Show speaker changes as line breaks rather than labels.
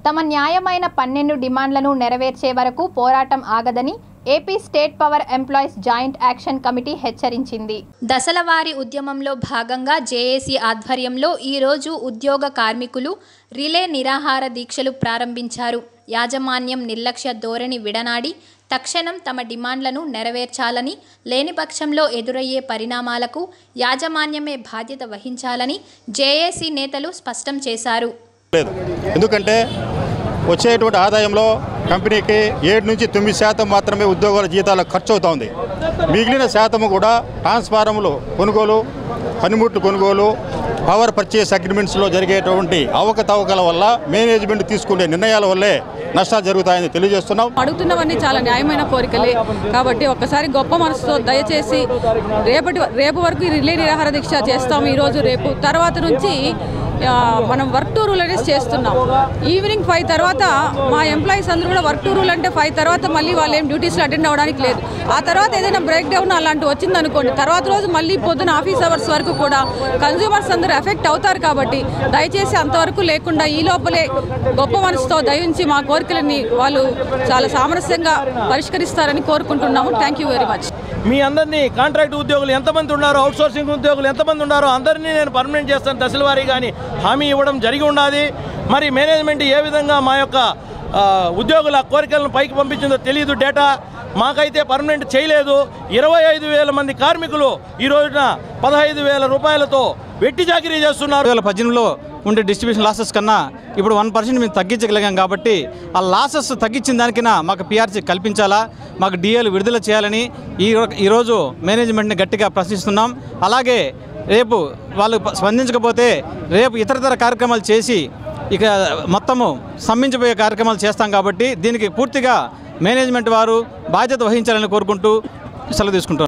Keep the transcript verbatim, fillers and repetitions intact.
తమ న్యాయమైన పన్నెండు డిమాండ్లను నెరవేర్చే వరకు పోరాటం ఆగదని AP state power employees joint action committee హెచ్చరించింది. దశలవారీ ఉద్యమంలో భాగంగా జేఏసీ ఆధ్వర్యంలో ఈరోజు ఉద్యోగ కార్మికులు రిలే నిరాహార దీక్షలు ప్రారంభించారు. యాజమాన్యం నిర్లక్ష్య ధోరణి విడనాడి తక్షణం తమ డిమాండ్లను నెరవేర్చాలని, లేని పక్షంలో ఎదురయ్యే పరిణామాలకు యాజమాన్యమే బాధ్యత వహించాలని జేఏసీ నేతలు స్పష్టం చేశారు.
ఎందుకంటే వచ్చేటువంటి ఆదాయంలో కంపెనీకి ఏడు నుంచి తొమ్మిది శాతం మాత్రమే ఉద్యోగుల జీతాలకు ఖర్చు అవుతోంది. మిగిలిన శాతము కూడా ట్రాన్స్ఫార్మర్లు కొనుగోలు, పనిముట్లు కొనుగోలు, పవర్ పర్చేస్ అగ్రిమెంట్స్లో జరిగేటువంటి అవకతవకల వల్ల మేనేజ్మెంట్ తీసుకునే నిర్ణయాల వల్లే నష్టాలు జరుగుతాయని తెలియజేస్తున్నాం.
అడుగుతున్నవన్నీ చాలా న్యాయమైన కోరికలే కాబట్టి ఒక్కసారి గొప్ప మనసుతో దయచేసి రేపటి రేపు వరకు రిలే నిరాహార దీక్ష చేస్తాము. ఈరోజు రేపు తర్వాత నుంచి మనం వర్క్ టు రూల్ అనేది చేస్తున్నాం. ఈవినింగ్ ఫైవ్ తర్వాత మా ఎంప్లాయీస్ అందరూ కూడా వర్క్ టు రూల్ అంటే ఫైవ్ తర్వాత మళ్ళీ వాళ్ళు ఏం డ్యూటీస్లో అటెండ్ అవ్వడానికి లేదు. ఆ తర్వాత ఏదైనా బ్రేక్ డౌన్ అలాంటివి వచ్చిందనుకోండి, తర్వాత రోజు మళ్ళీ పొద్దున ఆఫీస్ అవర్స్ వరకు కూడా కన్జ్యూమర్స్ అందరూ ఎఫెక్ట్ అవుతారు. కాబట్టి దయచేసి అంతవరకు లేకుండా ఈ లోపలే గొప్ప మనసుతో దయించి మా కోరికలని వాళ్ళు చాలా సామరస్యంగా పరిష్కరిస్తారని కోరుకుంటున్నాము. Thank you very much.
మీ అందరినీ కాంట్రాక్ట్ ఉద్యోగులు ఎంతమంది ఉన్నారో, అవుట్ సోర్సింగ్ ఉద్యోగులు ఎంతమంది ఉన్నారో అందరినీ నేను పర్మనెంట్ చేస్తాను దశల వారీ కానీ హామీ ఇవ్వడం జరిగి ఉన్నది. మరి మేనేజ్మెంట్ ఏ విధంగా మా యొక్క ఉద్యోగుల కోరికలను పైకి పంపించిందో తెలియదు. డేటా మాకైతే పర్మనెంట్ చేయలేదు. ఇరవై ఐదు వేల మంది కార్మికులు ఈ రోజున పదహైదు వేల రూపాయలతో వెట్టి చాకిరీ చేస్తున్నారు.
రెండు వేల పద్దెనిమిదిలో ఉండే డిస్ట్రిబ్యూషన్ లాసెస్ కన్నా ఇప్పుడు వన్ పర్సెంట్ మేము తగ్గించగలిగాం. కాబట్టి ఆ లాసెస్ తగ్గించిన దానికైనా మాకు పిఆర్సీ కల్పించాలా, మాకు డిఏలు విడుదల చేయాలని ఈ ఈరోజు మేనేజ్మెంట్ని గట్టిగా ప్రశ్నిస్తున్నాం. అలాగే రేపు వాళ్ళు స్పందించకపోతే రేపు ఇతరతర కార్యక్రమాలు చేసి ఇక మొత్తము సమ్మించబోయే కార్యక్రమాలు చేస్తాం. కాబట్టి దీనికి పూర్తిగా మేనేజ్మెంట్ వారు బాధ్యత వహించాలని కోరుకుంటూ సెలవు తీసుకుంటున్నాం.